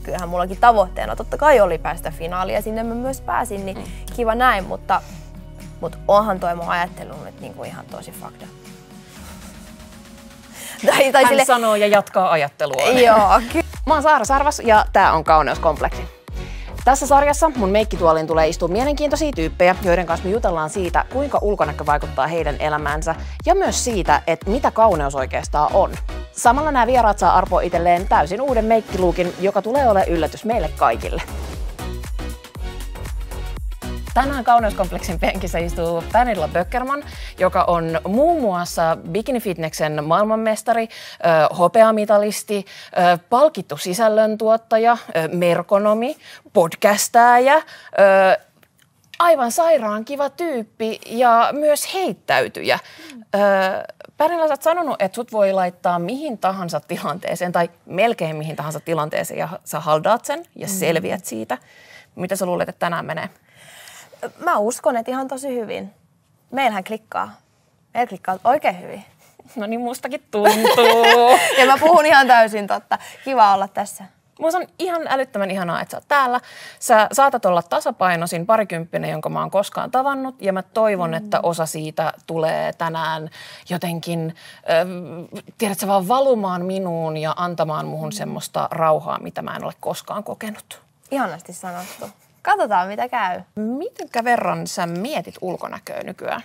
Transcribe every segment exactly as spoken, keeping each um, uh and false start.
kyllähän mullakin tavoitteena totta kai oli päästä finaaliin ja sinne mä myös pääsin, niin mm. kiva näin, mutta, mutta onhan toi mun ajattelu nyt niinku ihan tosi fucked up. Tai, tai Hän sille... sanoo ja jatkaa ajattelua. Joo. Mä oon Saara Sarvas ja tää on Kauneuskompleksi. Tässä sarjassa mun meikkituoliin tulee istua mielenkiintoisia tyyppejä, joiden kanssa me jutellaan siitä, kuinka ulkonäkö vaikuttaa heidän elämäänsä ja myös siitä, että mitä kauneus oikeastaan on. Samalla nämä vieraat saa arpoa itselleen täysin uuden meikkiluukin, joka tulee olemaan yllätys meille kaikille. Tänään Kauneuskompleksin penkissä istuu Pernilla Böckerman, joka on muun muassa Bikini Fitnessen maailmanmestari, hopeamitalisti, palkittu sisällöntuottaja, merkonomi, podcastaaja, aivan sairaan kiva tyyppi ja myös heittäytyjä. Mm. Pernilla, sä oot sanonut, että sut voi laittaa mihin tahansa tilanteeseen tai melkein mihin tahansa tilanteeseen ja sä haldaat sen ja selviät siitä. Mitä sä luulet, että tänään menee? Mä uskon, että ihan tosi hyvin. Meillähän klikkaa. Meillä klikkaa oikein hyvin. No niin, mustakin tuntuu. Ja mä puhun ihan täysin totta. Kiva olla tässä. Musta on ihan älyttömän ihanaa, että sä oot täällä. Sä saatat olla tasapainoisin parikymppinen, jonka mä oon koskaan tavannut. Ja mä toivon, mm. että osa siitä tulee tänään jotenkin, äh, tiedätkö, vaan valumaan minuun ja antamaan muhun mm. semmoista rauhaa, mitä mä en ole koskaan kokenut. Ihanasti sanottu. Katsotaan, mitä käy. Mitenkä verran sä mietit ulkonäköä nykyään?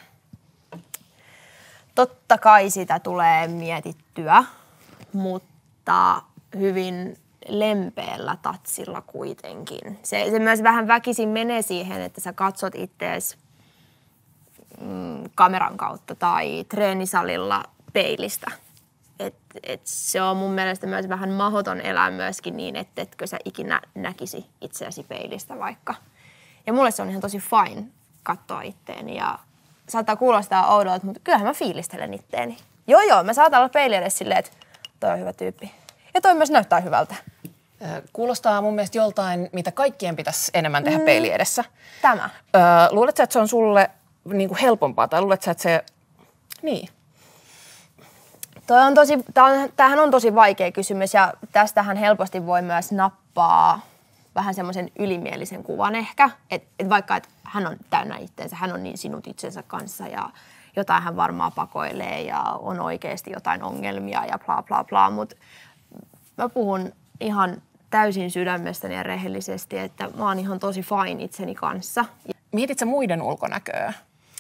Totta kai sitä tulee mietittyä, mutta hyvin lempeällä tatsilla kuitenkin. Se, se myös vähän väkisin menee siihen, että sä katsot ittees mm, kameran kautta tai treenisalilla peilistä. Et, et se on mun mielestä myös vähän mahdoton elää myöskin niin, että etkö sä ikinä näkisi itseäsi peilistä vaikka. Ja mulle se on ihan tosi fine katsoa itteeni ja saattaa kuulostaa oudolta, mutta kyllähän mä fiilistelen itteeni. Joo joo, mä saatan olla peili edes silleen, että toi on hyvä tyyppi. Ja toi myös näyttää hyvältä. Kuulostaa mun mielestä joltain, mitä kaikkien pitäisi enemmän tehdä mm. peili edessä. Tämä. Öö, luuletko sä, että se on sulle niin kuin helpompaa tai luuletko sä, että se... Niin. Toi on tosi, tämähän on tosi vaikea kysymys ja tästähän helposti voi myös nappaa vähän semmoisen ylimielisen kuvan ehkä. Että et vaikka et hän on täynnä itseensä, hän on niin sinut itsensä kanssa ja jotain hän varmaan pakoilee ja on oikeasti jotain ongelmia ja bla bla bla. Mutta mä puhun ihan täysin sydämestäni ja rehellisesti, että mä oon ihan tosi fine itseni kanssa. Mietit sä muiden ulkonäköä?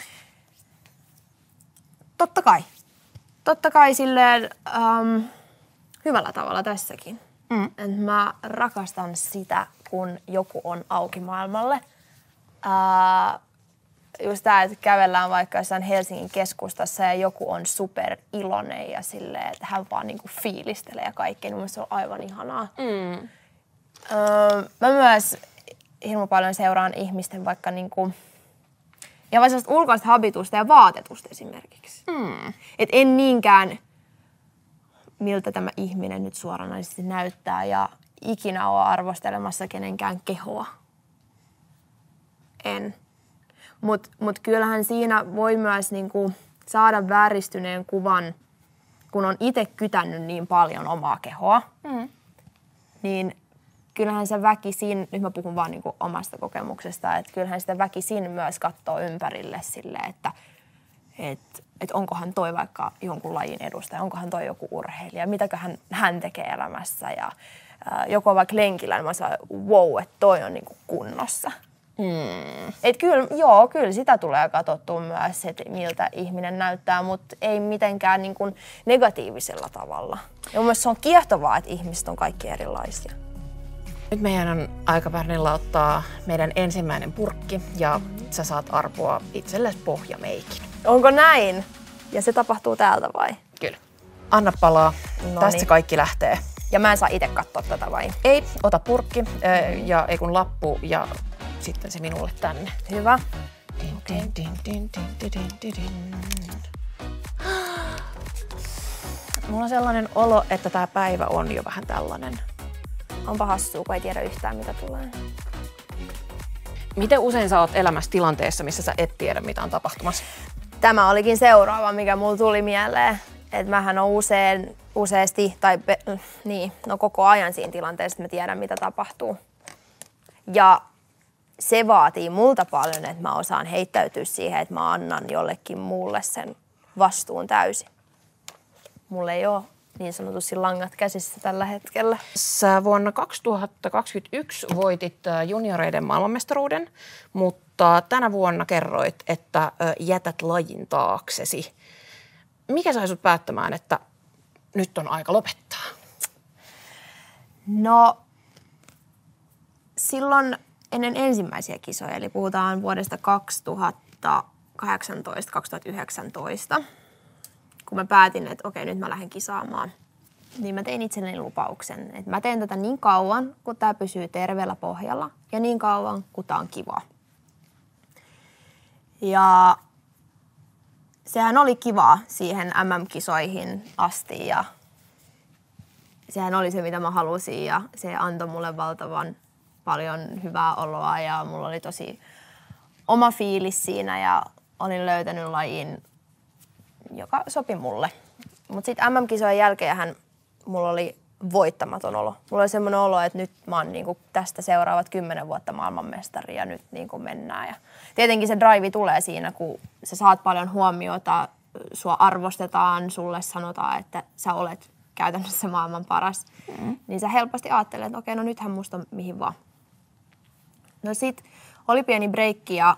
Totta kai. Totta kai silleen um, hyvällä tavalla tässäkin. Mm. Et mä rakastan sitä, kun joku on auki maailmalle. Uh, just tää, että kävellään vaikka jossain Helsingin keskustassa ja joku on super iloinen ja silleen, että hän vaan niinku fiilistelee ja kaikkea. Mun mielestä se on aivan ihanaa. Mm. Uh, mä myös hirmu paljon seuraan ihmisten vaikka niinku... Ja vaikka sellaista ulkoista habitusta ja vaatetusta esimerkiksi. Mm. Et en niinkään, miltä tämä ihminen nyt suoranaisesti näyttää ja ikinä ole arvostelemassa kenenkään kehoa. En. Mutta mut kyllähän siinä voi myös niinku saada vääristyneen kuvan, kun on itse kytännyt niin paljon omaa kehoa. Mm. Niin kyllähän se väkisin, nyt mä puhun vaan niinku omasta kokemuksesta, että kyllähän sitä väkisin myös katsoo ympärille silleen, että et, et onkohan toi vaikka jonkun lajin edustaja, onkohan toi joku urheilija, mitäköhän hän tekee elämässä ja ää, joku on vaikka lenkillä, niin mä sanon, wow, että toi on niinku kunnossa. Mm. Et kyllä, joo, kyllä sitä tulee katsottua myös, että miltä ihminen näyttää, mutta ei mitenkään niinku negatiivisella tavalla. Ja mun mielestä se on kiehtovaa, että ihmiset on kaikki erilaisia. Nyt meidän on aika Pernilla ottaa meidän ensimmäinen purkki ja sä saat arpoa itsellesi pohjameikin. Onko näin? Ja se tapahtuu täältä vai? Kyllä. Anna palaa. Noniin. Tästä kaikki lähtee. Ja mä en saa itse katsoa tätä vai? Ei, ota purkki ja ei kun lappu ja sitten se minulle tänne. Hyvä. Din, din, din, din, din, din, din. Mulla on sellainen olo, että tää päivä on jo vähän tällainen. Onpa hassua, kun ei tiedä yhtään, mitä tulee. Miten usein sä oot elämässä tilanteessa, missä sä et tiedä, mitä on tapahtumassa? Tämä olikin seuraava, mikä mulla tuli mieleen. Että mähän on usein useasti, tai pe- niin, no koko ajan siinä tilanteessa, että mä tiedän, mitä tapahtuu. Ja se vaatii multa paljon, että mä osaan heittäytyä siihen, että mä annan jollekin muulle sen vastuun täysin. Mulla ei ole niin sanotusti langat käsissä tällä hetkellä. Sä vuonna kaksituhattakaksikymmentäyksi voitit junioreiden maailmanmestaruuden, mutta tänä vuonna kerroit, että jätät lajin taaksesi. Mikä sai sut päättämään, että nyt on aika lopettaa? No, silloin ennen ensimmäisiä kisoja, eli puhutaan vuodesta kaksituhattakahdeksantoista kaksituhattayhdeksäntoista, kun mä päätin, että okei, nyt mä lähden kisaamaan, niin mä tein itselleni lupauksen, että mä teen tätä niin kauan, kun tää pysyy terveellä pohjalla ja niin kauan, kun tää on kiva. Ja sehän oli kiva siihen M M-kisoihin asti ja sehän oli se, mitä mä halusin ja se antoi mulle valtavan paljon hyvää oloa ja mulla oli tosi oma fiilis siinä ja olin löytänyt lajin, joka sopi mulle. Mutta sitten M M-kisojen jälkeenhän mulla oli voittamaton olo. Mulla oli semmoinen olo, että nyt mä oon niinku tästä seuraavat kymmenen vuotta maailmanmestari ja nyt niinku mennään. Ja tietenkin se drive tulee siinä, kun sä saat paljon huomiota, sua arvostetaan, sulle sanotaan, että sä olet käytännössä maailman paras. Mm. Niin sä helposti ajattelet, että okei, no nythän musta on mihin vaan. No sit oli pieni breikki ja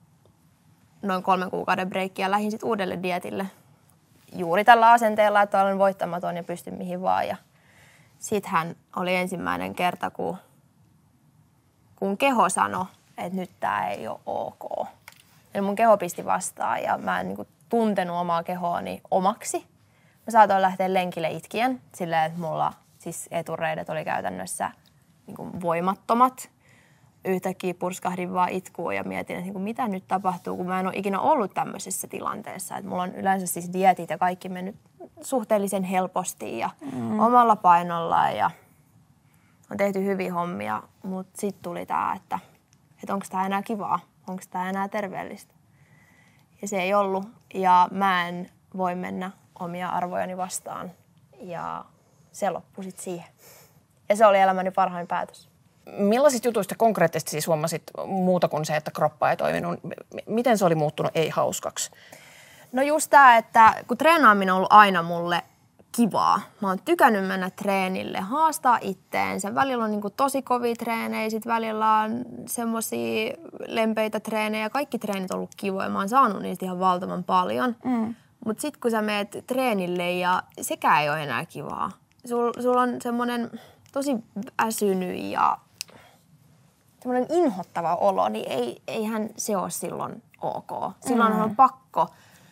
noin kolmen kuukauden breikki ja lähdin sit uudelle dietille. Juuri tällä asenteella, että olen voittamaton ja pystyn mihin vaan. Ja sittenhän oli ensimmäinen kerta, kun, kun keho sanoi, että nyt tää ei ole ok. Eli mun keho pisti vastaan ja mä en niinku tuntenut omaa kehoani omaksi. Mä saatoin lähteä lenkille itkien silleen, että mulla siis etureidet oli käytännössä niinku voimattomat. Yhtäkkiä purskahdin vaan itkuun ja mietin, että niinku, mitä nyt tapahtuu, kun mä en ole ikinä ollut tämmöisessä tilanteessa. Että mulla on yleensä siis dieetit ja kaikki mennyt suhteellisen helposti ja mm. omalla painolla ja on tehty hyviä hommia. Mutta sitten tuli tää, että, että onko tää enää kivaa, onko tää enää terveellistä. Ja se ei ollut ja mä en voi mennä omia arvojani vastaan ja se loppui sitten siihen. Ja se oli elämäni parhain päätös. Millaisista jutuista konkreettisesti siis huomasit muuta kuin se, että kroppa ei toiminut? Miten se oli muuttunut ei-hauskaksi? No just tämä, että kun treenaaminen on ollut aina mulle kivaa. Mä oon tykännyt mennä treenille, haastaa itteensä. Välillä on niinku tosi kovia treenejä, sit välillä on semmosia lempeitä treenejä. Kaikki treenit on ollut kivoja. Mä oon saanut niistä ihan valtavan paljon. Mm. Mutta sitten kun sä meet treenille ja sekään ei ole enää kivaa. Sulla sul on semmoinen tosi väsynyt ja semmoinen inhottava olo, niin ei, eihän se ole silloin ok. Silloin mm. on pakko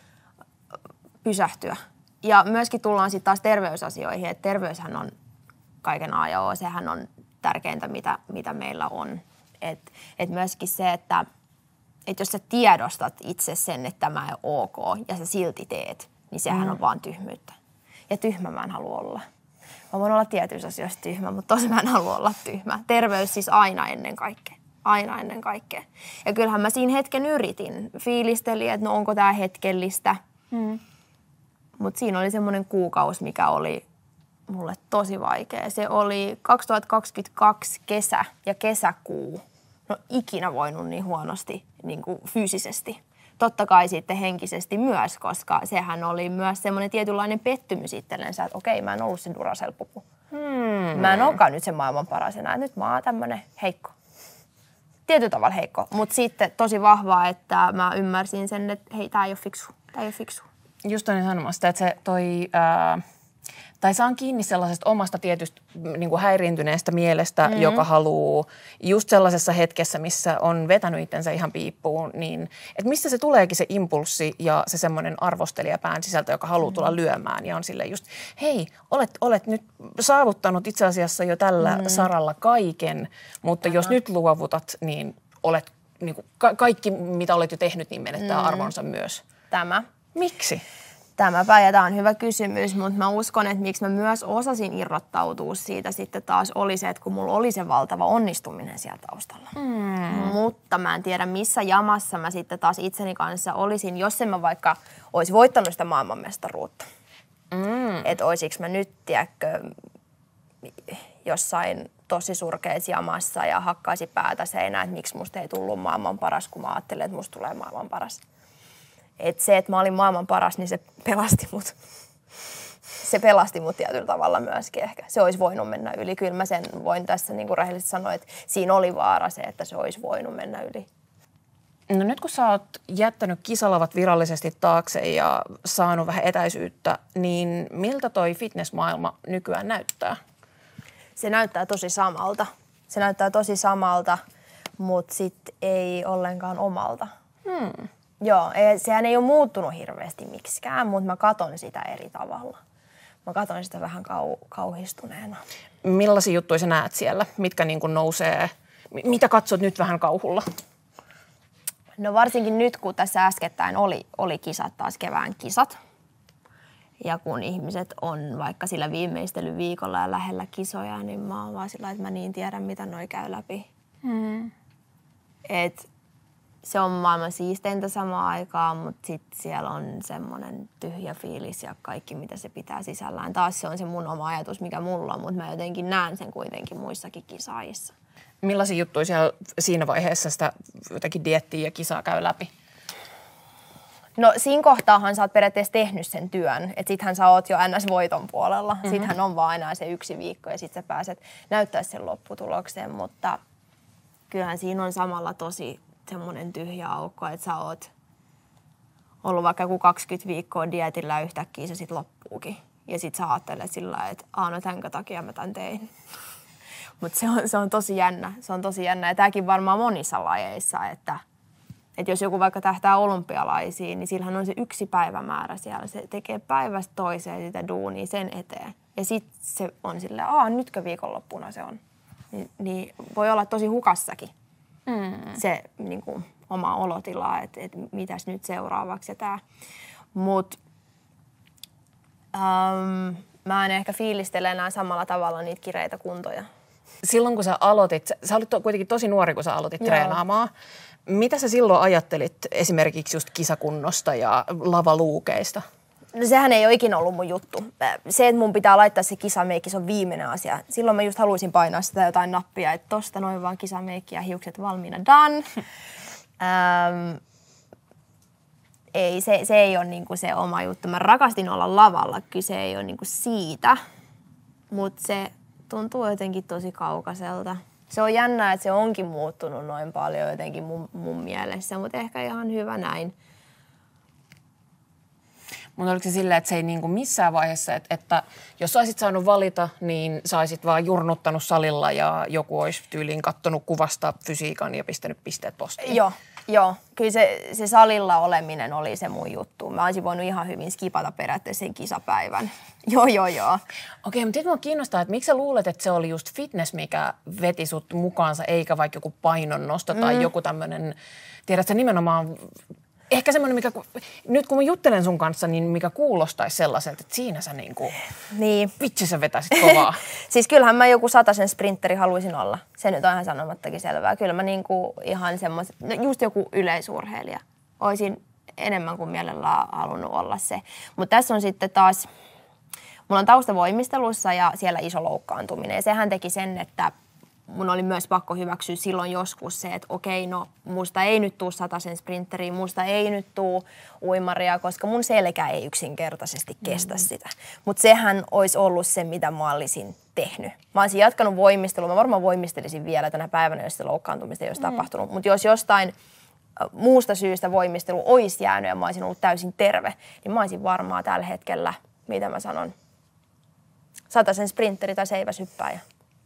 pysähtyä. Ja myöskin tullaan sitten taas terveysasioihin, että terveyshän on kaiken A ja O, sehän on tärkeintä, mitä, mitä meillä on. Että et myöskin se, että et jos sä tiedostat itse sen, että tämä ei ole ok ja sä silti teet, niin sehän mm. on vaan tyhmyyttä. Ja tyhmä mä en halua olla. Mä voin olla tietyissä asioissa tyhmä, mutta tosi mä en halua olla tyhmä. Terveys siis aina ennen kaikkea. Aina ennen kaikkea. Ja kyllähän mä siinä hetken yritin. Fiilistelin, että no onko tää hetkellistä. Mm. Mutta siinä oli semmoinen kuukausi, mikä oli mulle tosi vaikea. Se oli kaksituhattakaksikymmentäkaksi kesä ja kesäkuu. No ikinä voinut niin huonosti niin kuin fyysisesti. Totta kai sitten henkisesti myös, koska sehän oli myös semmoinen tietynlainen pettymys itsellensä, että okei, mä en ollut se Duracell-pupu. Hmm. Mä en olekaan nyt sen maailman paras enää. Nyt mä oon tämmönen heikko. Tietyllä tavalla heikko, mutta sitten tosi vahvaa, että mä ymmärsin sen, että hei, tää ei ole fiksu. Tää ei ole fiksu. Just toinen sanomasta, että se toi, ää, tai saan kiinni sellaisesta omasta tietystä niin kuin häiriintyneestä mielestä, mm-hmm. joka haluaa just sellaisessa hetkessä, missä on vetänyt itsensä ihan piippuun, niin että mistä se tuleekin se impulssi ja se semmoinen arvostelija pään sisältä, joka haluaa tulla mm-hmm. lyömään ja on silleen just, hei, olet, olet nyt saavuttanut itse asiassa jo tällä mm-hmm. saralla kaiken, mutta Aha. jos nyt luovutat, niin olet niin kuin ka- kaikki, mitä olet jo tehnyt, niin menettää mm-hmm. arvonsa myös. Tämä. Miksi? Tämäpä, ja tämä on hyvä kysymys, mutta mä uskon, että miksi mä myös osasin irrottautua siitä sitten taas oli se, että kun mulla oli se valtava onnistuminen siellä taustalla. Mm. Mutta mä en tiedä, missä jamassa mä sitten taas itseni kanssa olisin, jos en mä vaikka olisi voittanut sitä maailmanmestaruutta. Mm. Että olisiko mä nyt, tiedätkö, jossain tosi surkeassa jamassa ja hakkaisi päätä seinään, että miksi musta ei tullut maailman paras, kun mä ajattelin, että musta tulee maailman paras. Että se, että mä olin maailman paras, niin se pelasti mut. Se pelasti mut tietyllä tavalla myöskin ehkä. Se olisi voinut mennä yli. Kyllä mä sen voin tässä niin kuin rehellisesti sanoa, että siinä oli vaara se, että se olisi voinut mennä yli. No nyt kun sä oot jättänyt kisalavat virallisesti taakse ja saanut vähän etäisyyttä, niin miltä toi fitnessmaailma nykyään näyttää? Se näyttää tosi samalta. Se näyttää tosi samalta, mutta sitten ei ollenkaan omalta. Hmm. Joo, ei, sehän ei ole muuttunut hirveästi miksikään, mutta mä katon sitä eri tavalla. Mä katon sitä vähän kau, kauhistuneena. Millaisia juttuja sä näet siellä? Mitkä niin kuin nousee? Mitä katsot nyt vähän kauhulla? No varsinkin nyt, kun tässä äskettäin oli, oli kisat, taas kevään kisat. Ja kun ihmiset on vaikka sillä viimeistelyviikolla ja lähellä kisoja, niin mä oon vaan sillä, että mä niin tiedän, mitä noi käy läpi. Hmm. Et se on maailman siisteintä samaan aikaan, mutta sitten siellä on semmoinen tyhjä fiilis ja kaikki, mitä se pitää sisällään. Taas se on se mun oma ajatus, mikä mulla on, mutta mä jotenkin näen sen kuitenkin muissakin kisaajissa. Millaisia juttuja siellä siinä vaiheessa sitä jotenkin diettiä ja kisaa käy läpi? No siinä kohtaahan sä oot periaatteessa tehnyt sen työn, että sittenhän sä oot jo N S-voiton puolella. Mm-hmm. Sittenhän on vaan enää se yksi viikko ja sit sä pääset näyttää sen lopputulokseen, mutta kyllähän siinä on samalla tosi semmoinen tyhjä aukko, että sä oot ollut vaikka joku kaksikymmentä viikkoa dietillä ja yhtäkkiä se sit loppuukin. Ja sit sä ajattelet sillä lailla, että aah, no tänkö takia mä tän tein. Mutta se on, se on tosi jännä. Se on tosi jännä. Ja tääkin varmaan monissa lajeissa, että, että jos joku vaikka tähtää olympialaisiin, niin sillähän on se yksi päivämäärä siellä. Se tekee päivästä toiseen sitä duunia sen eteen. Ja sit se on silleen, aah, nytkö viikonloppuna se on. Ni, niin voi olla tosi hukassakin mm. se niin kuin, oma olotila, että, että mitäs nyt seuraavaksi ja tää. Mut ähm, mä en ehkä fiilistele enää samalla tavalla niitä kireitä kuntoja. Silloin kun sä aloitit, sä olit kuitenkin tosi nuori, kun sä aloitit Joo. treenaamaan. Mitä sä silloin ajattelit esimerkiksi just kisakunnosta ja lavaluukeista? No sehän ei ole ikinä ollut mun juttu. Se, että mun pitää laittaa se kisameikki, se on viimeinen asia. Silloin mä just haluaisin painaa sitä jotain nappia, että tosta noin vaan kisameikki ja hiukset valmiina, done. ähm, ei, se, se ei ole niinku se oma juttu. Mä rakastin olla lavalla, kyse ei ole niinku siitä, mutta se tuntuu jotenkin tosi kaukaiselta. Se on jännää, että se onkin muuttunut noin paljon jotenkin mun, mun mielessä, mutta ehkä ihan hyvä näin. Mutta oliko se silleen, että se ei niinku missään vaiheessa, että, että jos sä olisit saanut valita, niin sä olisit vaan jurnuttanut salilla ja joku olisi tyyliin kattonut kuvasta fysiikan ja pistänyt pisteet postiin? Joo, joo. Kyllä se, se salilla oleminen oli se mun juttu. Mä olisin voinut ihan hyvin skipata periaatteessa sen kisapäivän. Joo, joo, joo. Okei, mutta nyt mua kiinnostaa, että miksi sä luulet, että se oli just fitness, mikä veti sut mukaansa, eikä vaikka joku painonnosto tai mm. joku tämmöinen, tiedätkö nimenomaan... Ehkä semmoinen, mikä, nyt kun mä juttelen sun kanssa, niin mikä kuulostaisi sellaiselta, että siinä sä niinku, niin. vitsi sä vetäisit kovaa. Siis kyllähän mä joku satasen sprinteri haluaisin olla. Se nyt on ihan sanomattakin selvää. Kyllä mä niinku ihan semmoisen, just joku yleisurheilija. Oisin enemmän kuin mielellään halunnut olla se. Mutta tässä on sitten taas, mulla on tausta voimistelussa ja siellä iso loukkaantuminen. Ja sehän teki sen, että mun oli myös pakko hyväksyä silloin joskus se, että okei, no musta ei nyt tuu satasen sprinteriä, musta ei nyt tuu uimaria, koska mun selkä ei yksinkertaisesti kestä mm. sitä. Mutta sehän olisi ollut se, mitä mä olisin tehnyt. Mä olisin jatkanut voimistelua, mä varmaan voimistelisin vielä tänä päivänä, jos se loukkaantumista ei olisi mm. tapahtunut. Mutta jos jostain muusta syystä voimistelu olisi jäänyt ja mä olisin ollut täysin terve, niin mä olisin varmaan tällä hetkellä, mitä mä sanon, satasen sprinteri tai seiväshyppääjä.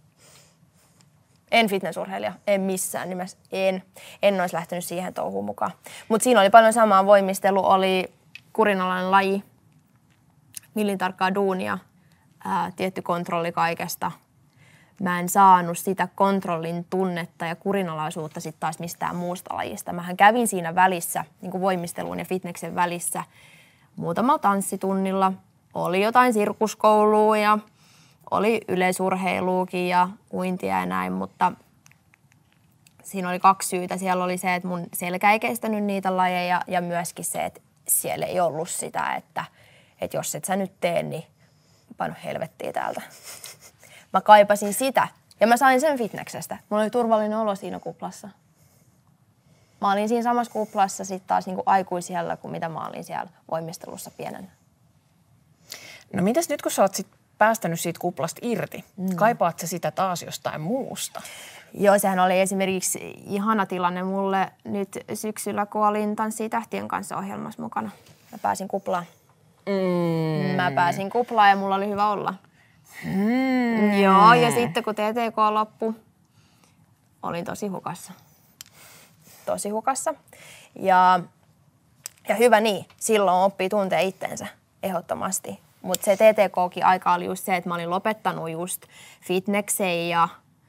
En fitnessurheilija, en missään nimessä, en. En olisi lähtenyt siihen touhuun mukaan. Mutta siinä oli paljon samaa. Voimistelu oli kurinalainen laji, millintarkkaa duunia, ää, tietty kontrolli kaikesta. Mä en saanut sitä kontrollin tunnetta ja kurinalaisuutta sitten taas mistään muusta lajista. Mähän kävin siinä välissä, niin kuin voimistelun ja fitneksen välissä, muutamalla tanssitunnilla. Oli jotain sirkuskoulua ja oli yleisurheiluukin ja uintia ja näin, mutta siinä oli kaksi syytä. Siellä oli se, että mun selkä ei kestänyt niitä lajeja ja myöskin se, että siellä ei ollut sitä, että, että jos et sä nyt tee, niin paino helvettiä täältä. Mä kaipasin sitä ja mä sain sen fitneksestä. Mulla oli turvallinen olo siinä kuplassa. Mä olin siinä samassa kuplassa sitten taas niinku aikuisiellä kuin mitä mä olin siellä voimistelussa pienenä. No mitäs nyt kun sä oot sit päästänyt siitä kuplasta irti, mm. kaipaat sä sitä taas jostain muusta? Joo, sehän oli esimerkiksi ihana tilanne mulle nyt syksyllä, kun olin Tanssii tähtien kanssa -ohjelmassa mukana. Mä pääsin kuplaan. Mm. Mä pääsin kuplaan ja mulla oli hyvä olla. Mm. Joo, ja sitten kun T T K loppui, olin tosi hukassa. Tosi hukassa. Ja, ja hyvä niin, silloin oppii tuntee itsensä ehdottomasti. Mutta se T T K:kin aika oli just se, että mä olin lopettanut just fitneksen ja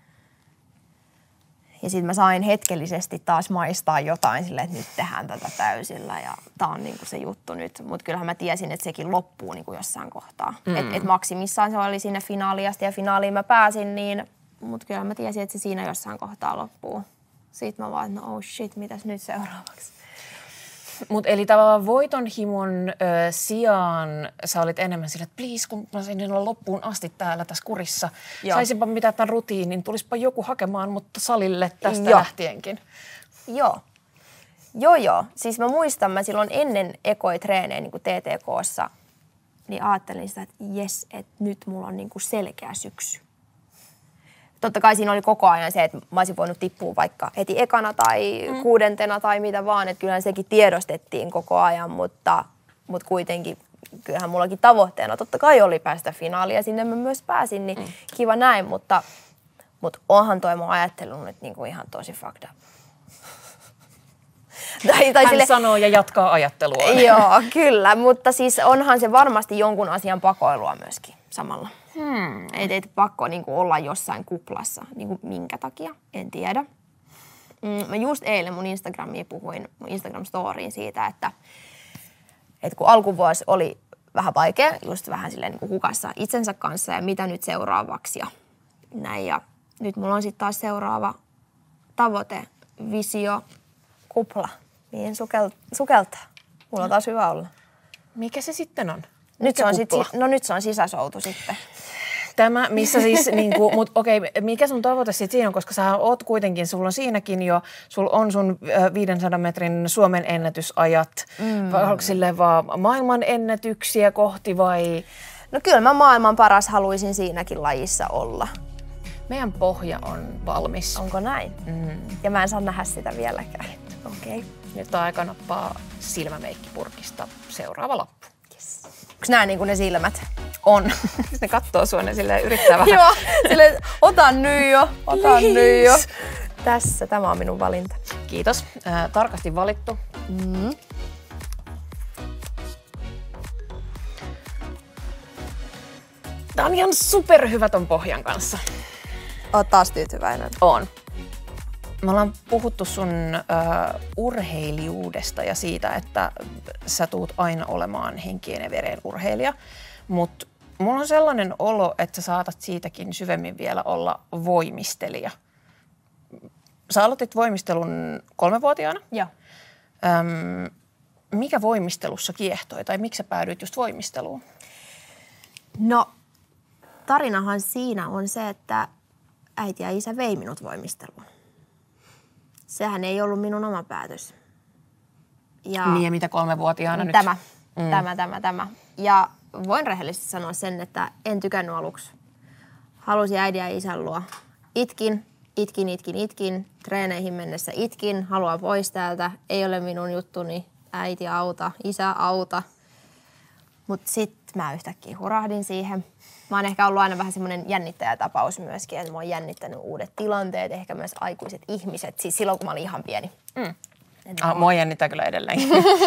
Ja sitten mä sain hetkellisesti taas maistaa jotain silleen, että nyt tehdään tätä täysillä ja tää on niinku se juttu nyt. Mutta kyllähän mä tiesin, että sekin loppuu niinku jossain kohtaa. Mm. Että et maksimissaan se oli siinä finaaliasta ja finaaliin mä pääsin, niin, mutta kyllä mä tiesin, että se siinä jossain kohtaa loppuu. Sitten mä vaan, että no oh shit, mitäs nyt seuraavaksi? Mutta eli tavallaan voitonhimon ö, sijaan sä olit enemmän sillä, että please, kun mä sain olla loppuun asti täällä tässä kurissa. Joo. Saisinpa mitään tämän rutiinin, tulispa joku hakemaan mutta salille tästä joo. lähtienkin. Joo. Joo, joo. Siis mä muistan, mä silloin ennen ekoi treenejä niin kuin T T K:ssa, niin ajattelin sitä, että jes, että nyt mulla on niin kuin selkeä syksy. Totta kai siinä oli koko ajan se, että mä olisin voinut tippua vaikka heti ekana tai mm. kuudentena tai mitä vaan. Että kyllähän sekin tiedostettiin koko ajan, mutta, mutta kuitenkin kyllähän mullakin tavoitteena totta kai oli päästä finaaliin ja sinne mä myös pääsin, niin mm. kiva näin. Mutta, mutta onhan toi mun ajattelu nyt niinku ihan tosi fucked up. tai, tai Hän sille, sanoo ja jatkaa ajattelua. Joo, kyllä, mutta siis onhan se varmasti jonkun asian pakoilua myöskin samalla. Hmm. Ei, ei pakko niin kuin, olla jossain kuplassa. Niin kuin, minkä takia? En tiedä. Mm, mä just eilen mun Instagramiin puhuin, mun Instagram-storiin siitä, että, että kun alkuvuosi oli vähän vaikea, just vähän silleen niin kuin hukassa itsensä kanssa ja mitä nyt seuraavaksi ja näin. Ja nyt mulla on sitten taas seuraava tavoite, visio, kupla. Mihin sukel- sukeltaa. Mulla on taas hyvä olla. Mikä se sitten on? Nyt se on sit, no nyt se on sisäsoutu sitten. Tämä, missä siis, niinku, mutta okei, mikä sun tavoite sitten siinä on, koska sä oot kuitenkin, sulla on siinäkin jo, sulla on sun viidensadan metrin Suomen ennätysajat, mm. vai onko silleen vaan maailman ennätyksiä kohti vai? No kyllä mä maailman paras haluaisin siinäkin lajissa olla. Meidän pohja on valmis. Onko näin? Mm. Ja mä en saa nähdä sitä vieläkään. Okei. Okay. Nyt on aika nappaa silmämeikkipurkista seuraava lappu. Yes. Onko nää niinku ne silmät? On. Ne kattoo sua, ne silleen yrittää vähän. Joo, silleen otan nyt jo, otan nyt jo. Tässä, tämä on minun valinta. Kiitos. Äh, tarkasti valittu. Mm. Tää on ihan superhyvä ton pohjan kanssa. Oot taas tyytyväinen. On. Me ollaan puhuttu sun uh, urheilijuudesta ja siitä, että sä tuut aina olemaan henkien ja veren urheilija. Mutta mulla on sellainen olo, että sä saatat siitäkin syvemmin vielä olla voimistelija. Sä aloitit voimistelun kolmevuotiaana. Joo. Öm, mikä voimistelussa kiehtoi tai miksi sä päädyit just voimisteluun? No, tarinahan siinä on se, että äiti ja isä vei minut voimisteluun. Sehän ei ollut minun oma päätös. Ja niin ja mitä kolmevuotiaana nyt? Tämä, mm. tämä, tämä, tämä. Ja voin rehellisesti sanoa sen, että en tykännyt aluksi. Halusin äidin ja isän luo. Itkin, itkin, itkin, itkin. Treeneihin mennessä itkin. Haluan pois täältä. Ei ole minun juttuni. Äiti auta, isä auta. Mutta sitten mä yhtäkkiä hurahdin siihen. Mä oon ehkä ollut aina vähän semmoinen jännittäjätapaus myöskin, että mä oon jännittänyt uudet tilanteet, ehkä myös aikuiset ihmiset, siis silloin kun mä olin ihan pieni. Mm. Ah, mua jännittää kyllä edelleenkin.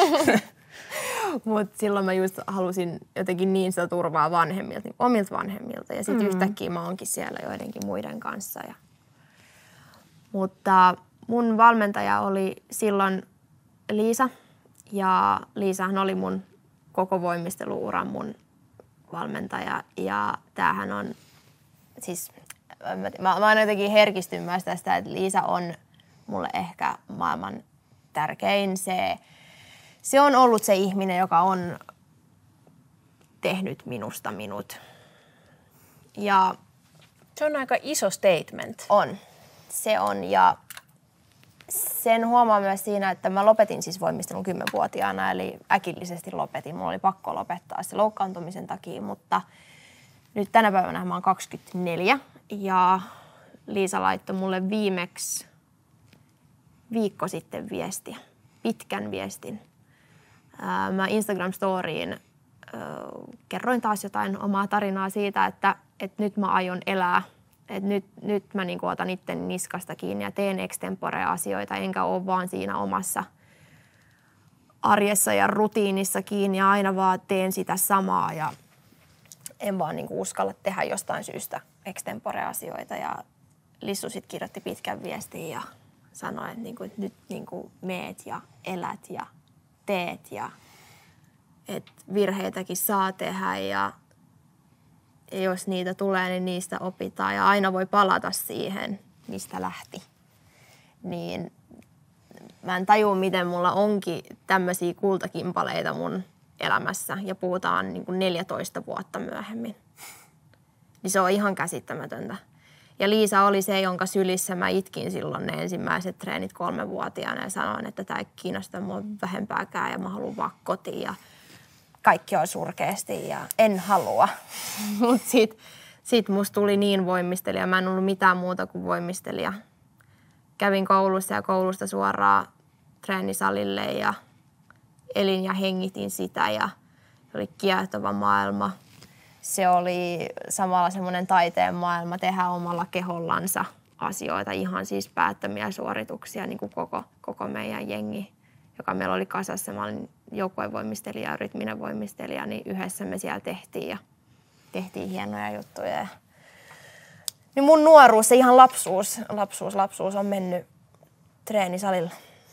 Mutta silloin mä just halusin jotenkin niin sitä turvaa vanhemmilta, niin omilta vanhemmilta. Ja sitten mm. yhtäkkiä mä oonkin siellä joidenkin muiden kanssa. Ja... Mutta mun valmentaja oli silloin Liisa. Ja Liisahan oli mun koko voimisteluuran mun valmentaja. Ja tämähän on, siis mä, mä oon jotenkin herkistynyt myös tästä, että Liisa on mulle ehkä maailman tärkein. Se, se on ollut se ihminen, joka on tehnyt minusta minut. Ja se on aika iso statement. On. Se on ja sen huomaa myös siinä, että mä lopetin siis voimistelun kymmenvuotiaana, eli äkillisesti lopetin. Mulla oli pakko lopettaa se loukkaantumisen takia, mutta nyt tänä päivänä mä oon kaksikymmentäneljä ja Liisa laittoi mulle viimeksi viikko sitten viestiä, pitkän viestin. Mä Instagram-storiin kerroin taas jotain omaa tarinaa siitä, että, että nyt mä aion elää. Että nyt, nyt mä niinku otan itteni niskasta kiinni ja teen extempore-asioita, enkä ole vaan siinä omassa arjessa ja rutiinissa kiinni ja aina vaan teen sitä samaa ja en vaan niinku uskalla tehdä jostain syystä extempore-asioita. Ja Lissu sit kirjoitti pitkän viestin ja sanoi, että, niinku, että nyt niinku meet ja elät ja teet ja että virheitäkin saa tehdä ja Ja jos niitä tulee, niin niistä opitaan ja aina voi palata siihen, mistä lähti. Niin mä en tajua, miten mulla onkin tämmöisiä kultakimpaleita mun elämässä ja puhutaan niin kuin neljätoista vuotta myöhemmin. Niin se on ihan käsittämätöntä. Ja Liisa oli se, jonka sylissä mä itkin silloin ne ensimmäiset treenit kolmevuotiaana ja sanoin, että tämä ei kiinnosta mua vähempääkään ja mä haluan vaan kotiin ja kaikki on surkeasti ja en halua. Mutta sit, sit musta tuli niin voimistelija. Mä en ollut mitään muuta kuin voimistelija. Kävin koulussa ja koulusta suoraan treenisalille ja elin ja hengitin sitä ja se oli kiehtova maailma. Se oli samalla semmoinen taiteen maailma, tehdä omalla kehollansa asioita, ihan siis päättömiä suorituksia, niin kuin koko, koko meidän jengi, joka meillä oli kasassa. Mä olin joukkuevoimistelija ja rytminen voimistelija, niin yhdessä me siellä tehtiin ja tehtiin hienoja juttuja. Ja niin mun nuoruus, se ihan lapsuus, lapsuus, lapsuus on mennyt treenisalilla.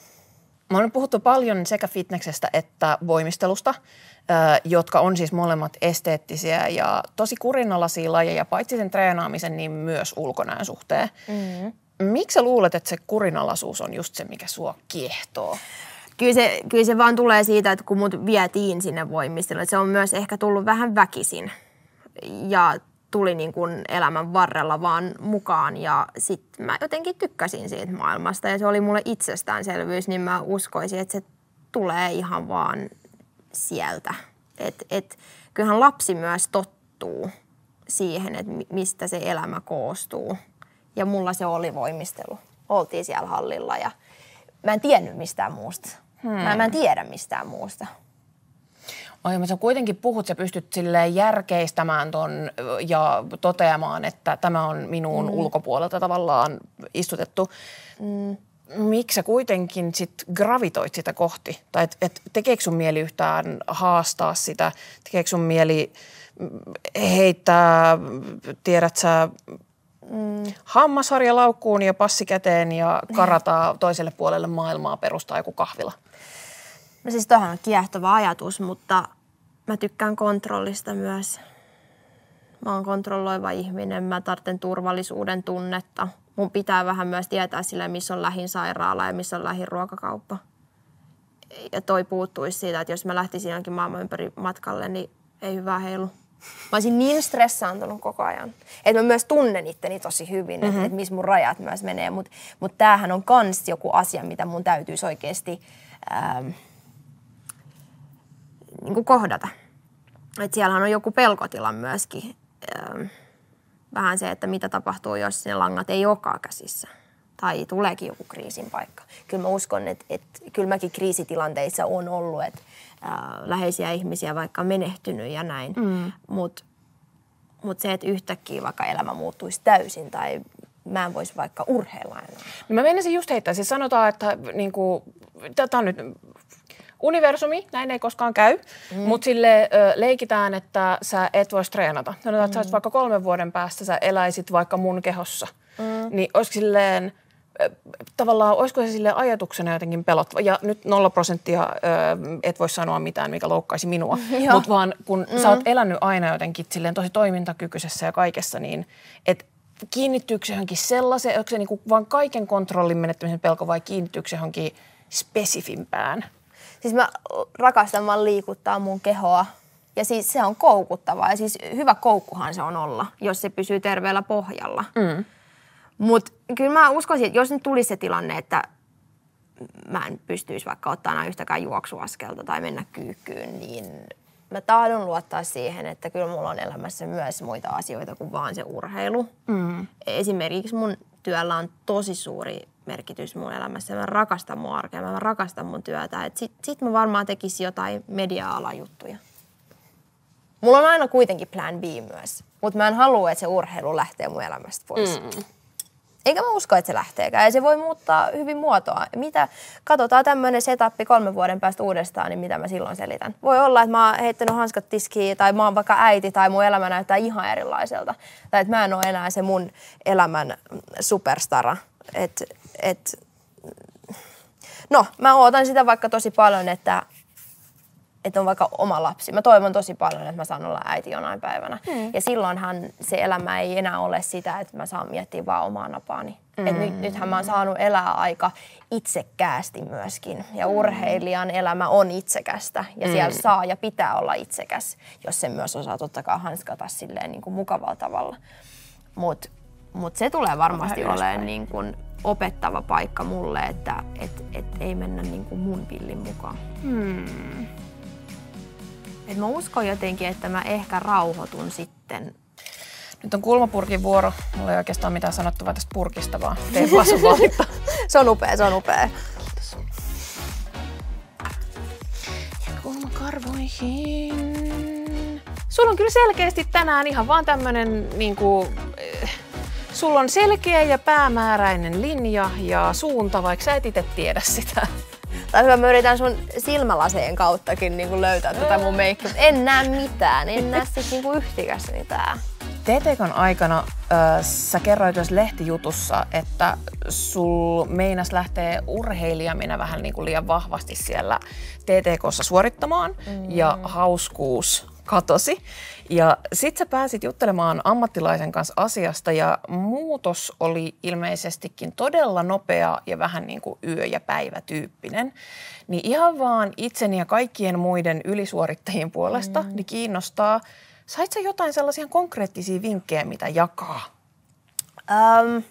Me on puhuttu paljon sekä fitneksestä että voimistelusta, jotka on siis molemmat esteettisiä ja tosi kurinalaisia lajeja, paitsi sen treenaamisen, niin myös ulkonäön suhteen. Mm-hmm. Miksi sä luulet, että se kurinalaisuus on just se, mikä sua kiehtoo? Kyllä se, kyllä se vaan tulee siitä, että kun mut vietiin sinne voimisteluun, se on myös ehkä tullut vähän väkisin ja tuli niin kuin elämän varrella vaan mukaan ja sitten mä jotenkin tykkäsin siitä maailmasta ja se oli mulle itsestäänselvyys, niin mä uskoisin, että se tulee ihan vaan sieltä. Et, et, kyllähän lapsi myös tottuu siihen, että mistä se elämä koostuu ja mulla se oli voimistelu. Oltiin siellä hallilla ja mä en tiennyt mistään muusta. Hmm. Mä, mä en tiedä mistään muusta. Oi, mutta sä kuitenkin puhut, sä pystyt silleen järkeistämään ton ja toteamaan, että tämä on minun mm. ulkopuolelta tavallaan istutettu. Mm. Miksi sä kuitenkin sit gravitoit sitä kohti? Tai et, et, tekeekö sun mieli yhtään haastaa sitä? Tekeekö sun mieli heittää, tiedät sä, mm. hammasharja laukkuun ja passi käteen ja karata toiselle puolelle maailmaa, perustaa joku kahvila? No siis toihan on kiehtova ajatus, mutta mä tykkään kontrollista myös. Mä oon kontrolloiva ihminen, mä tarvitsen turvallisuuden tunnetta. Mun pitää vähän myös tietää sillä, missä on lähin sairaala ja missä on lähin ruokakauppa. Ja toi puuttuisi siitä, että jos mä lähtisin jonkin maailman ympäri matkalle, niin ei hyvää heilu. Mä olisin niin stressaantunut koko ajan. Että mä myös tunnen itteni tosi hyvin, mm-hmm. että et missä mun rajat myös menee. Mutta mut tämähän on kans joku asia, mitä mun täytyisi oikeasti ähm, niin kuin kohdata. Että siellähän on joku pelkotila myöskin. Ähm, vähän se, että mitä tapahtuu, jos ne langat ei olekaan käsissä. Tai tuleekin joku kriisin paikka. Kyllä mä uskon, että, että kyllä mäkin kriisitilanteissa on ollut, että ää, läheisiä ihmisiä vaikka menehtynyt ja näin. Mm. Mutta mut se, että yhtäkkiä vaikka elämä muuttuisi täysin tai mä en voisi vaikka urheilla enää. No mä menisin just heittää. Siis sanotaan, että niinku, tätä on nyt universumi, näin ei koskaan käy, mm. mutta sille ö, leikitään, että sä et voisi treenata. Sanotaan, että mm. sä vaikka kolmen vuoden päästä sä eläisit vaikka mun kehossa. Mm. Niin olisiko silleen, tavallaan, olisiko se silleen ajatuksena jotenkin pelottava? Ja nyt nolla prosenttia ö, et voi sanoa mitään, mikä loukkaisi minua. Mutta vaan kun mm. sä oot elänyt aina jotenkin silleen tosi toimintakykyisessä ja kaikessa, niin että kiinnittyykö se johonkin sellaiseen, onko se niinku vaan kaiken kontrollin menettämisen pelko vai kiinnittyykö se johonkin spesifimpään? Siis mä rakastan vaan liikuttaa mun kehoa Ja siis se on koukuttavaa ja siis hyvä koukkuhan se on olla, jos se pysyy terveellä pohjalla. Mm. Mutta kyllä mä uskoisin, että jos nyt tulisi se tilanne, että mä en pystyisi vaikka ottaa yhtäkään juoksuaskelta tai mennä kyykkyyn, niin mä tahdon luottaa siihen, että kyllä mulla on elämässä myös muita asioita kuin vaan se urheilu. Mm. Esimerkiksi mun työllä on tosi suuri merkitys mun elämässä. Mä rakastan mun arkea, mä rakastan mun työtä. Et sit, sit mä varmaan tekisin jotain media-alajuttuja. Mulla on aina kuitenkin plan B myös, mutta mä en halua, että se urheilu lähtee mun elämästä pois. Mm. Eikä mä usko, että se lähteekään. Ja se voi muuttaa hyvin muotoa. Mitä, katsotaan tämmöinen setappi kolmen vuoden päästä uudestaan, niin mitä mä silloin selitän. Voi olla, että mä oon heittänyt hanskat tiskiin, tai mä oon vaikka äiti, tai mun elämä näyttää ihan erilaiselta. Tai että mä en ole enää se mun elämän superstara. Et, et, no, mä ootan sitä vaikka tosi paljon, että että on vaikka oma lapsi. Mä toivon tosi paljon, että mä saan olla äiti jonain päivänä. Mm. Ja silloinhan se elämä ei enää ole sitä, että mä saan miettiä vaan omaa napaani. Mm. Et nyt, nythän mä oon saanut elää aika itsekkäästi myöskin. Ja mm. urheilijan elämä on itsekästä. Ja mm. siellä saa ja pitää olla itsekäs, jos sen myös osaa totta kai hanskata silleen niin kuin mukavalla tavalla. Mutta mut se tulee varmasti olemaan niin kuin opettava paikka mulle, että et, et ei mennä niin kuin mun pillin mukaan. Hmm. Et mä uskon jotenkin, että mä ehkä rauhoitun sitten. Nyt on kulmapurkin vuoro. Mulla ei oikeastaan mitään sanottavaa tästä purkista, vaan tee vaan sun valinta. Se on upea, se on upea. Ja kulmakarvoihin. Sulla on kyllä selkeästi tänään ihan vaan tämmönen niinku... Äh, sulla on selkeä ja päämääräinen linja ja suunta, vaikka sä et itse tiedä sitä. Tai hyvä, mä yritän sun silmälaseen kauttakin niin löytää tätä mun meikkiä. En näe mitään, en näe sit niin yhtikäs mitään. T T K:n aikana äh, sä kerroit jos lehtijutussa, että sul meinas lähtee urheilijaminen vähän niin kuin liian vahvasti siellä T T K:ssa suorittamaan mm. ja hauskuus katosi. Ja sit sä pääsit juttelemaan ammattilaisen kanssa asiasta ja muutos oli ilmeisestikin todella nopea ja vähän niin kuin yö- ja päivätyyppinen. Niin ihan vaan itseni ja kaikkien muiden ylisuorittajien puolesta mm. niin kiinnostaa, sait sä jotain sellaisia konkreettisia vinkkejä, mitä jakaa? Um,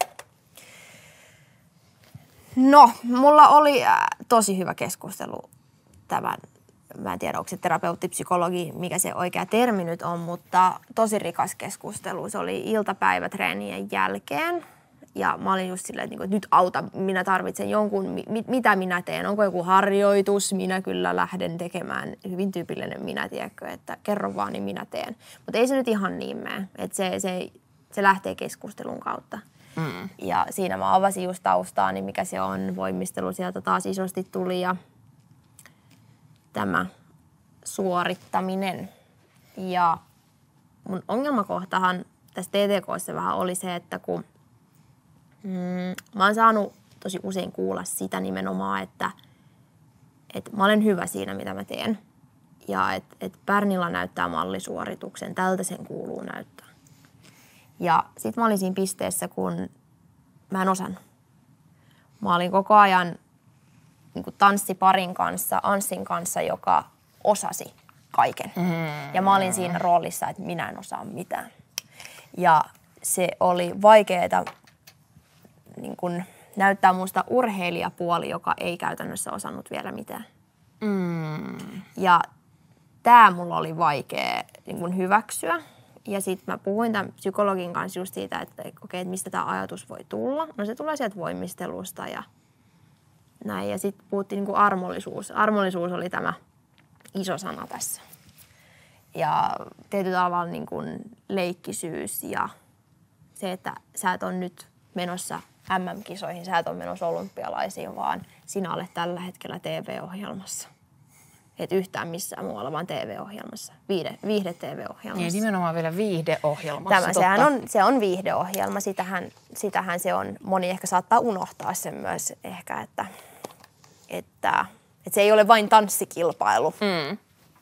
no, mulla oli äh, tosi hyvä keskustelu tämän. Mä en tiedä, onko se terapeutti, psykologi, mikä se oikea termi nyt on, mutta tosi rikas keskustelu. Se oli iltapäivätreenien jälkeen ja mä olin just silleen, että nyt auta, minä tarvitsen jonkun, mit, mitä minä teen, onko joku harjoitus, minä kyllä lähden tekemään, hyvin tyypillinen minä, tiedätkö, että kerro vaan, niin minä teen. Mutta ei se nyt ihan niin mene, että se, se, se lähtee keskustelun kautta. Mm. Ja siinä mä avasin just taustaa, niin mikä se on, voimistelu sieltä taas isosti tuli ja tämä suorittaminen. Ja mun ongelmakohtahan tässä T T K:ssa vähän oli se, että kun mm, mä oon saanut tosi usein kuulla sitä nimenomaan, että, että mä olen hyvä siinä, mitä mä teen. Ja että et Pärnilla näyttää mallisuorituksen, tältä sen kuuluu näyttää. Ja sit mä olin siinä pisteessä, kun mä en osannut. Mä olin koko ajan niin kuin tanssiparin kanssa, Anssin kanssa, joka osasi kaiken. Mm. Ja mä olin siinä roolissa, että minä en osaa mitään. Ja se oli vaikeaa niin kuin näyttää musta urheilijapuoli, joka ei käytännössä osannut vielä mitään. Mm. Ja tää mulla oli vaikea niin kuin hyväksyä. Ja sitten mä puhuin tämän psykologin kanssa just siitä, että, okay, että mistä tämä ajatus voi tulla. No se tulee sieltä voimistelusta ja näin. Ja sitten puhuttiin niin kuin armollisuus. Armollisuus oli tämä iso sana tässä. Ja tietyllä tavalla niin kuin leikkisyys ja se, että sä et ole nyt menossa M M-kisoihin, sä et ole menossa olympialaisiin, vaan sinä olet tällä hetkellä T V-ohjelmassa. Et yhtään missään muualla, vaan T V-ohjelmassa, viihde, viihde-T V-ohjelmassa. Niin, nimenomaan vielä viihdeohjelmassa. Tämä, sehän on, se on viihdeohjelma, sitähän, sitähän se on, moni ehkä saattaa unohtaa sen myös ehkä, että, että, että se ei ole vain tanssikilpailu. Mm.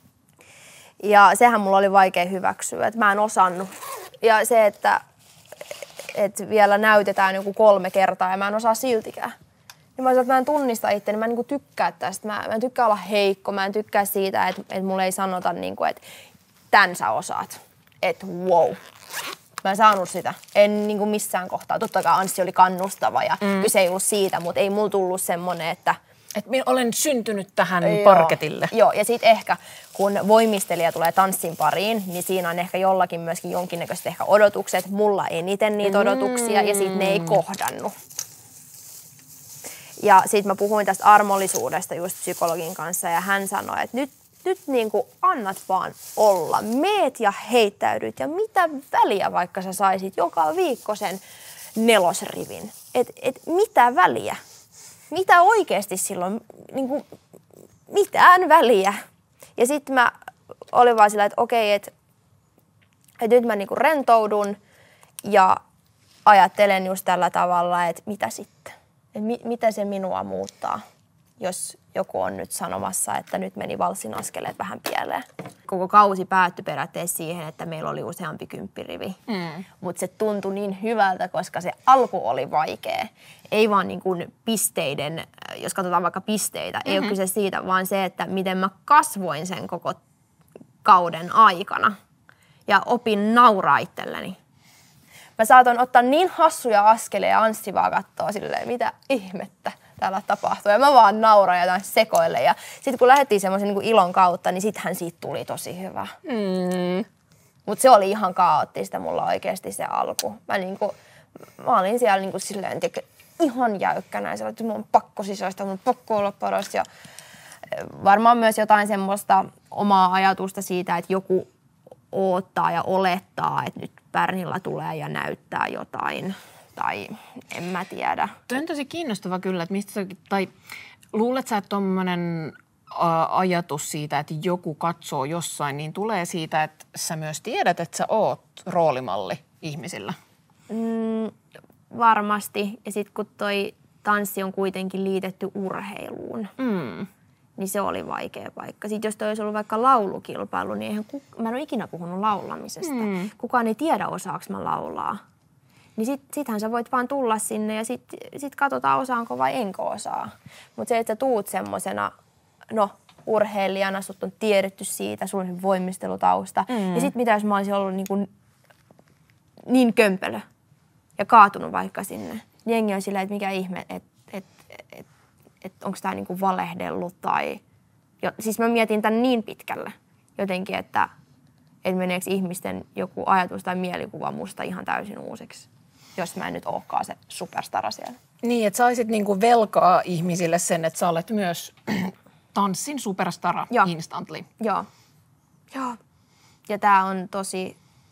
Ja sehän mulla oli vaikea hyväksyä, että mä en osannut. Ja se, että, että vielä näytetään joku kolme kertaa ja mä en osaa siltikään. Niin mä, että mä en tunnista itseäni, mä en niin tykkää tästä. Mä, mä en tykkää olla heikko, mä en tykkää siitä, että, että mulle ei sanota, niin kuin, että tän sä osaat. Että wow. Mä en saanut sitä. En niin kuin missään kohtaa. Totta kai Anssi oli kannustava ja mm. kyse ei ollut siitä, mutta ei mulla tullut semmoinen, että että minä olen syntynyt tähän joo, parketille. Joo, ja sitten ehkä kun voimistelija tulee tanssin pariin, niin siinä on ehkä jollakin myöskin jonkinnäköiset ehkä odotukset. Mulla eniten niitä odotuksia mm. ja sitten ne ei kohdannut. Ja sitten mä puhuin tästä armollisuudesta just psykologin kanssa ja hän sanoi, että nyt, nyt niin kuin annat vaan olla. Meet ja heittäydyt ja mitä väliä vaikka sä saisit joka viikko sen nelosrivin. Että et mitä väliä? Mitä oikeasti silloin, niin kuin, mitään väliä. Ja sitten mä olin vaan sillä, että okei, että, että nyt mä niin kuin rentoudun ja ajattelen just tällä tavalla, että mitä sitten? Että mi, mitä se minua muuttaa, jos joku on nyt sanomassa, että nyt meni valssin askeleet vähän pieleen. Koko kausi päättyi periaatteessa siihen, että meillä oli useampi kymppirivi. Mm. Mutta se tuntui niin hyvältä, koska se alku oli vaikea. Ei vaan niin kuin pisteiden, jos katsotaan vaikka pisteitä, mm-hmm. ei ole kyse siitä, vaan se, että miten mä kasvoin sen koko kauden aikana. Ja opin nauraa itselleni. Mä saatoin ottaa niin hassuja askeleja ja Anssi vaan kattoo silleen, mitä ihmettä täällä tapahtuu. Ja mä vaan nauran ja sekoille. Ja sitten kun lähdettiin semmoisen niin ilon kautta, niin sittenhän siitä tuli tosi hyvä. Mm. Mutta se oli ihan kaoottista mulla oikeasti se alku. Mä, niin kuin, mä olin siellä niin kuin silleen, tiedä, ihan jäykkänä. Ja että mun on pakko sisäistä, mun on pakko olla paras. Ja varmaan myös jotain semmoista omaa ajatusta siitä, että joku oottaa ja olettaa, että nyt Pärnillä tulee ja näyttää jotain. Tai en mä tiedä. Tuo on tosi kiinnostava kyllä, että mistä sä, tai luulet sä, että tommonen ajatus siitä, että joku katsoo jossain, niin tulee siitä, että sä myös tiedät, että sä oot roolimalli ihmisillä? Mm, varmasti. Ja sitten kun toi tanssi on kuitenkin liitetty urheiluun, mm. niin se oli vaikea paikka. Sitten jos toi olisi ollut vaikka laulukilpailu, niin eihän ku... mä en ole ikinä puhunut laulamisesta. Mm. Kukaan ei tiedä, osaaks mä laulaa. Niin sit, sittenhän sä voit vaan tulla sinne ja sit, sit katsotaan osaanko vai enkö osaa. Mutta se, että sä tuut semmosena, no urheilijana, sut on tiedetty siitä, sulla on voimistelutausta. Mm. Ja sit mitä jos mä olisin ollut niin, kuin, niin kömpelö ja kaatunut vaikka sinne. Niin jengi on silleen, että mikä ihme, että et, et, et, onko tää niin kuin valehdellut tai... Jo, siis mä mietin tän niin pitkälle jotenkin, että et meneekö ihmisten joku ajatus tai mielikuva musta ihan täysin uusiksi. Jos mä en nyt olekaan se superstara siellä. Niin, että sä olisit niinku velkaa ihmisille sen, että sä olet myös tanssin superstara Joo. instantly. Joo. Joo. Ja tää on tosi,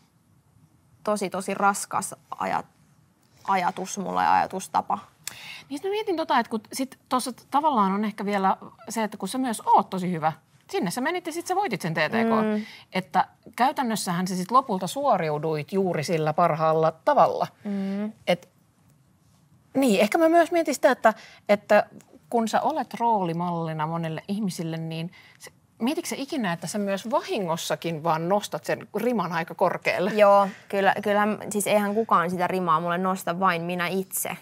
tosi, tosi raskas ajat, ajatus mulla ja ajatustapa. Niin mä mietin tota, että kun sit tossa tavallaan on ehkä vielä se, että kun sä myös oot tosi hyvä, sinne sä menit ja sit sä voitit sen T T K. Mm. Että käytännössähän sä sit lopulta suoriuduit juuri sillä parhaalla tavalla. Mm. Et, niin, ehkä mä myös mietin sitä, että, että kun sä olet roolimallina monelle ihmisille, niin se, mietitkö sä ikinä, että sä myös vahingossakin vaan nostat sen riman aika korkealle? Joo, kyllä, kyllä siis eihän kukaan sitä rimaa mulle nosta, vain minä itse.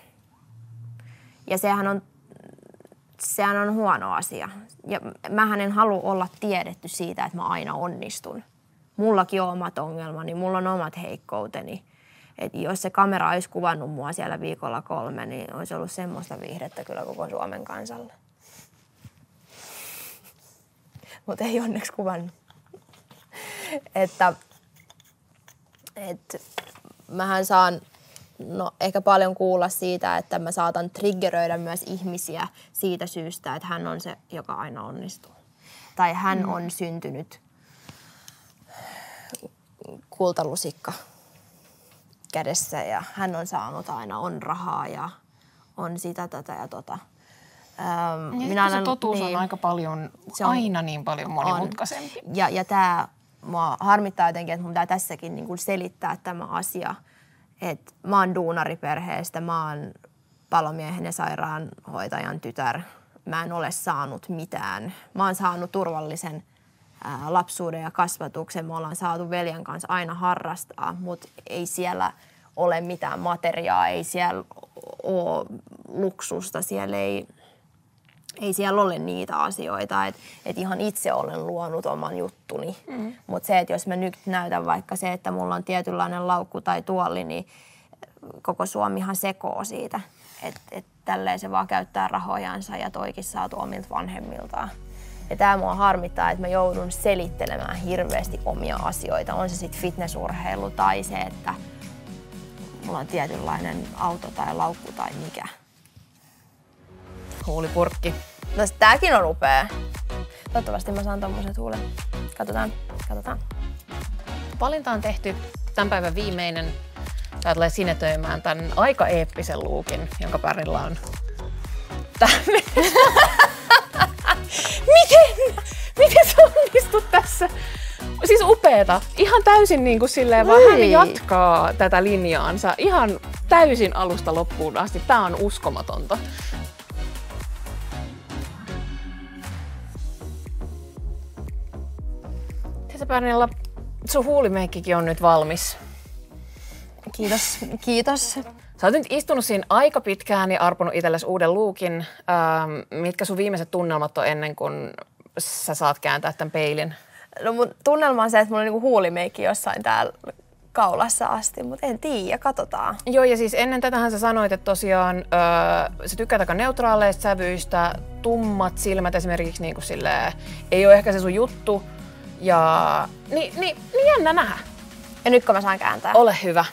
Ja sehän on Sehän on huono asia. Ja mähän en halua olla tiedetty siitä, että mä aina onnistun. Mullakin on omat ongelmani, mulla on omat heikkouteni. Et jos se kamera olisi kuvannut mua siellä viikolla kolme, niin olisi ollut semmoista viihdettä kyllä koko Suomen kansalle. Mutta ei onneksi kuvannut. Että, et, mähän saan... No ehkä paljon kuulla siitä, että mä saatan triggeröidä myös ihmisiä siitä syystä, että hän on se, joka aina onnistuu. Tai hän mm. on syntynyt kultalusikka kädessä ja hän on saanut aina on rahaa ja on sitä, tätä ja tota. Ähm, ja minä se totuus niin, on aika paljon, se on, aina niin paljon monimutkaisempi. On. Ja, ja tää mua harmittaa jotenkin, että mun pitää tässäkin niin kuin selittää tämä asia. Että mä oon duunariperheestä, mä oon palomiehen ja sairaanhoitajan tytär. Mä en ole saanut mitään. Mä oon saanut turvallisen ää, lapsuuden ja kasvatuksen. Me ollaan saatu veljen kanssa aina harrastaa, mutta ei siellä ole mitään materiaa, ei siellä ole luksusta, siellä ei, ei siellä ole niitä asioita, että et ihan itse olen luonut oman juttuni. Mm. Mutta se, että jos mä nyt näytän vaikka se, että mulla on tietynlainen laukku tai tuoli, niin koko Suomihan sekoo siitä. Että et tälleen se vaan käyttää rahojansa ja toikin saatu omilta vanhemmiltaan. Ja tää mua harmittaa, että mä joudun selittelemään hirveästi omia asioita. On se sitten fitnessurheilu tai se, että mulla on tietynlainen auto tai laukku tai mikä. Huulipurkki. No tääkin on upea. Toivottavasti mä saan tommoset huulet. Katsotaan, katsotaan. Valinta on tehty tämän päivän viimeinen. Tää tulee sinetöimään tämän aika eeppisen luukin, jonka pärillä on tänne. Miten? Miten sä onnistut tässä? Siis upeeta. Ihan täysin niin kuin silleen, vaan hän jatkaa tätä linjaansa ihan täysin alusta loppuun asti. Tää on uskomatonta. Tässä Pernilla, sun huulimeikkikin on nyt valmis. Kiitos, kiitos. Sä oot nyt istunut siinä aika pitkään ja arponut itsellesi uuden luukin. Ähm, mitkä sun viimeiset tunnelmat on ennen kuin sä saat kääntää tämän peilin? No mun tunnelma on se, että mulla on niinku huulimeikki jossain täällä kaulassa asti, mutta en tiedä, katsotaan. Joo, ja siis ennen tätähän sä sanoit, että tosiaan öö, sä tykkäät aika neutraaleista sävyistä, tummat silmät esimerkiksi niin kuin silleen, ei ole ehkä se sun juttu. Ja niin, niin, niin jännä nähdä. Ja nyt kun mä saan kääntää. Ole hyvä.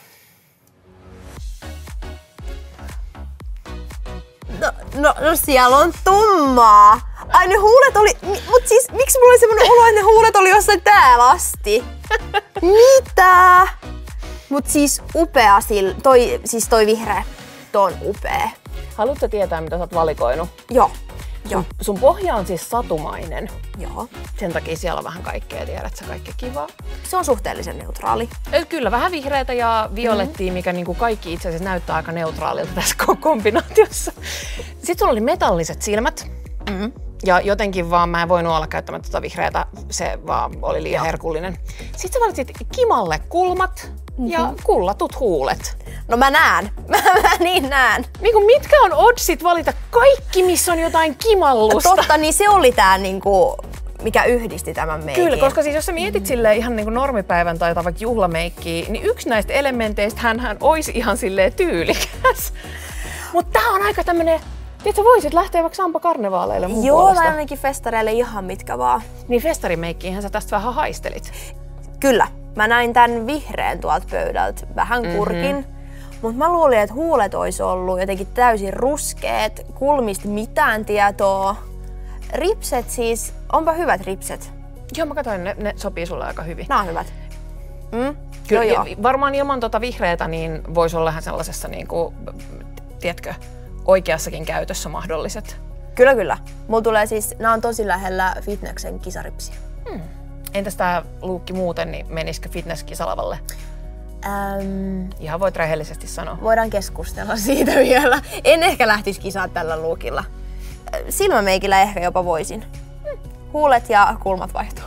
No, no, no siellä on tummaa. Ai ne huulet oli, mut siis miksi mulla oli semmonen olo, että ne huulet oli jossain täällä asti? Mitä? Mut siis upea, toi, siis toi vihreä, toi on upea. Haluatko tietää, mitä sä oot valikoinut? Joo. Joo. Sun, sun pohja on siis satumainen. Joo. Sen takia siellä on vähän kaikkea, tiedät sä, kaikkea kivaa. Se on suhteellisen neutraali. Kyllä, vähän vihreätä ja violettia, mm-hmm. mikä niin kuin kaikki itse asiassa näyttää aika neutraalilta tässä kombinaatiossa. Sitten sulla oli metalliset silmät. Mm-hmm. Ja jotenkin vaan mä en voinut olla käyttämättä tuota vihreätä, se vaan oli liian Joo. herkullinen. Sitten sä valitsit kimalle kulmat mm-hmm. ja kullatut huulet. No mä näen. Mä, mä niin näen. Niin kuin mitkä on oddsit valita kaikki, missä on jotain kimallusta? Totta, niin se oli tää niinku, mikä yhdisti tämän meikin. Kyllä, koska siis jos sä mietit mm. silleen ihan niinku normipäivän tai vaikka juhlameikkiä, niin yksi näistä elementeistä hänhän olisi ihan silleen tyylikäs. Mutta tää on aika tämmönen, tiedätkö, voisit lähteä vaikka Sampo karnevaaleille mun Joo, puolesta. Joo, ainakin festareille ihan mitkä vaan. Niin festarimeikkiinhän sä tästä vähän haistelit. Kyllä. Mä näin tän vihreän tuolta pöydältä, vähän kurkin. Mm-hmm. Mutta mä luulin, että huulet olisi ollut jotenkin täysin ruskeet, kulmista mitään tietoa. Ripset siis, onpa hyvät ripset. Joo, mä katsoin, ne, ne sopii sulle aika hyvin. Nää on hyvät. Mm? Kyllä, joo, joo. Varmaan ilman tota vihreätä niin voisi olla ihan sellaisessa, niin kuin, tiedätkö, oikeassakin käytössä mahdolliset. Kyllä, kyllä. Mulla tulee siis, nää on tosi lähellä fitneksen kisaripsiä. Hmm. Entäs tää luukki muuten, niin menisikö fitness-kisalavalle? Ähm, Ihan voit rehellisesti sanoa. Voidaan keskustella siitä vielä. En ehkä lähtisi kisaa tällä luukilla. Silmämeikillä ehkä jopa voisin. Huulet ja kulmat vaihtuu.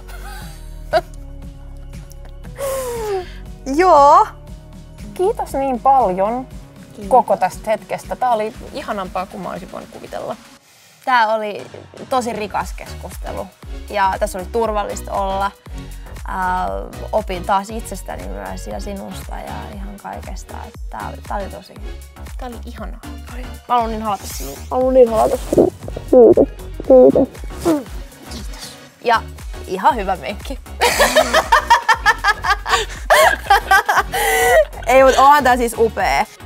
Joo. Kiitos niin paljon Kiitos. Koko tästä hetkestä. Tää oli ihanampaa kuin mä olisin voinut kuvitella. Tää oli tosi rikas keskustelu ja tässä oli turvallista olla. Uh, opin taas itsestäni myös ja sinusta ja ihan kaikesta. Tää oli, tää oli tosi. Tää oli ihanaa. Mä haluun niin halata sinua. Mä haluun niin halata sinua. Kiitos. Kiitos. Mm. Kiitos. Ja ihan hyvä meikki. Ei, mutta onhan tää siis upea.